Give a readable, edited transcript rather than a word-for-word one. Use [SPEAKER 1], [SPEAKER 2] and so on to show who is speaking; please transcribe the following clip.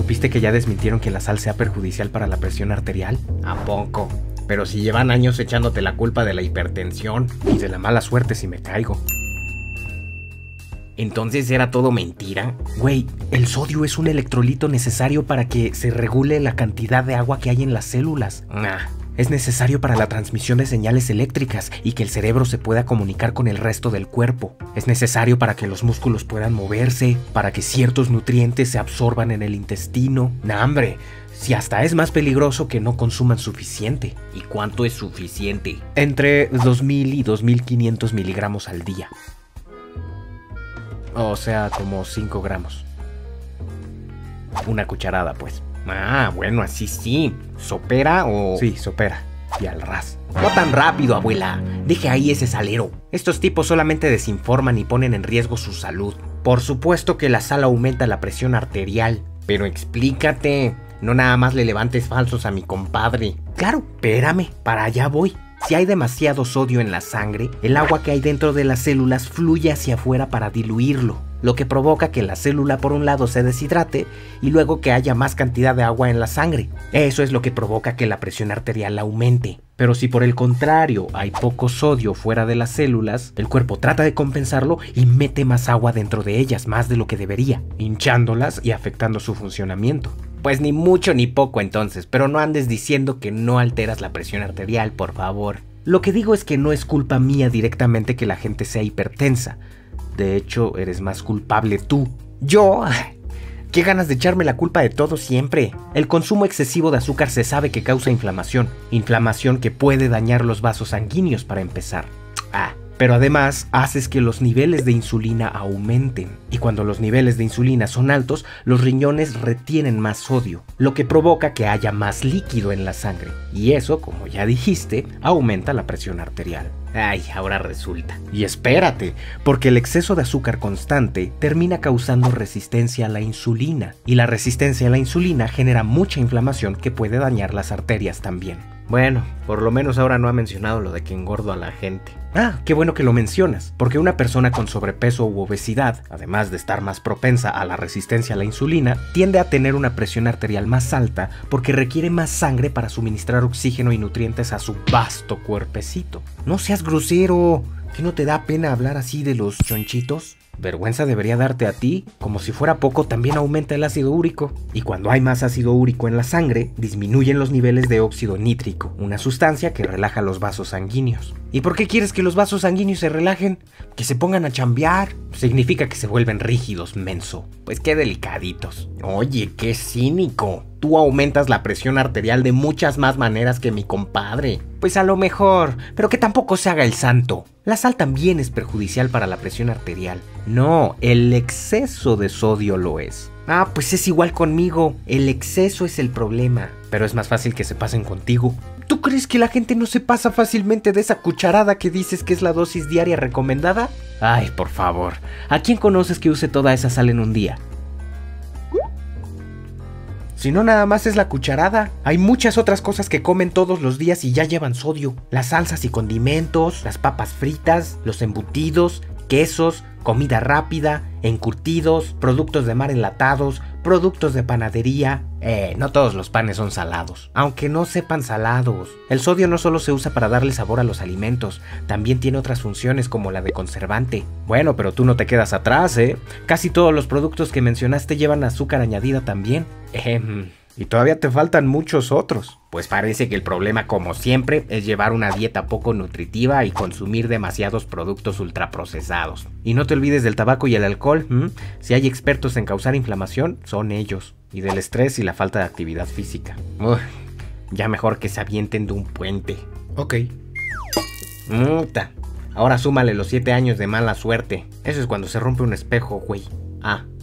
[SPEAKER 1] ¿Supiste que ya desmintieron que la sal sea perjudicial para la presión arterial? ¿A poco? Pero si llevan años echándote la culpa de la hipertensión y de la mala suerte si me caigo. ¿Entonces era todo mentira? Güey, el sodio es un electrolito necesario para que se regule la cantidad de agua que hay en las células. Es necesario para la transmisión de señales eléctricas y que el cerebro se pueda comunicar con el resto del cuerpo. Es necesario para que los músculos puedan moverse, para que ciertos nutrientes se absorban en el intestino. ¡Nah, hombre! Si hasta es más peligroso que no consuman suficiente. ¿Y cuánto es suficiente? Entre 2000 y 2500 miligramos al día. O sea, como 5 gramos. Una cucharada, pues. Ah, bueno, así sí. ¿Sopera o...? Sí, sopera. Y al ras. No tan rápido, abuela. Deje ahí ese salero. Estos tipos solamente desinforman y ponen en riesgo su salud. Por supuesto que la sal aumenta la presión arterial. Pero explícate. No nada más le levantes falsos a mi compadre. Claro, espérame. Para allá voy. Si hay demasiado sodio en la sangre, el agua que hay dentro de las células fluye hacia afuera para diluirlo, lo que provoca que la célula por un lado se deshidrate y luego que haya más cantidad de agua en la sangre. Eso es lo que provoca que la presión arterial aumente. Pero si por el contrario hay poco sodio fuera de las células, el cuerpo trata de compensarlo y mete más agua dentro de ellas, más de lo que debería, hinchándolas y afectando su funcionamiento. Pues ni mucho ni poco entonces, pero no andes diciendo que no alteras la presión arterial, por favor. Lo que digo es que no es culpa mía directamente que la gente sea hipertensa. De hecho, eres más culpable tú. ¿Yo? ¡Qué ganas de echarme la culpa de todo siempre! El consumo excesivo de azúcar se sabe que causa inflamación. Inflamación que puede dañar los vasos sanguíneos para empezar. Pero además haces que los niveles de insulina aumenten. Y cuando los niveles de insulina son altos, los riñones retienen más sodio, lo que provoca que haya más líquido en la sangre. Y eso, como ya dijiste, aumenta la presión arterial. Ay, ahora resulta. Y espérate, porque el exceso de azúcar constante termina causando resistencia a la insulina. Y la resistencia a la insulina genera mucha inflamación que puede dañar las arterias también. Bueno, por lo menos ahora no ha mencionado lo de que engordo a la gente. Qué bueno que lo mencionas, porque una persona con sobrepeso u obesidad, además de estar más propensa a la resistencia a la insulina, tiende a tener una presión arterial más alta porque requiere más sangre para suministrar oxígeno y nutrientes a su vasto cuerpecito. No seas grosero, ¿qué no te da pena hablar así de los chonchitos? Vergüenza debería darte a ti. Como si fuera poco, también aumenta el ácido úrico. Y cuando hay más ácido úrico en la sangre, disminuyen los niveles de óxido nítrico, una sustancia que relaja los vasos sanguíneos. ¿Y por qué quieres que los vasos sanguíneos se relajen? ¿Que se pongan a chambear? Significa que se vuelven rígidos, menso. Pues qué delicaditos. Oye, qué cínico. Tú aumentas la presión arterial de muchas más maneras que mi compadre. Pues a lo mejor, pero que tampoco se haga el santo. La sal también es perjudicial para la presión arterial. No, el exceso de sodio lo es. Pues es igual conmigo. El exceso es el problema. Pero es más fácil que se pasen contigo. ¿Tú crees que la gente no se pasa fácilmente de esa cucharada que dices que es la dosis diaria recomendada? Ay, por favor. ¿A quién conoces que use toda esa sal en un día? Si no, nada más es la cucharada. Hay muchas otras cosas que comen todos los días y ya llevan sodio. Las salsas y condimentos, las papas fritas, los embutidos, quesos, comida rápida, encurtidos, productos de mar enlatados, productos de panadería. No todos los panes son salados, aunque no sepan salados. El sodio no solo se usa para darle sabor a los alimentos, también tiene otras funciones como la de conservante. Bueno, pero tú no te quedas atrás, ¿eh? Casi todos los productos que mencionaste llevan azúcar añadida también. Y todavía te faltan muchos otros. Pues parece que el problema, como siempre, es llevar una dieta poco nutritiva y consumir demasiados productos ultraprocesados. Y no te olvides del tabaco y el alcohol. Si hay expertos en causar inflamación, son ellos. Y del estrés y la falta de actividad física. Ya mejor que se avienten de un puente. Ok. Ahora súmale los 7 años de mala suerte. Eso es cuando se rompe un espejo, güey.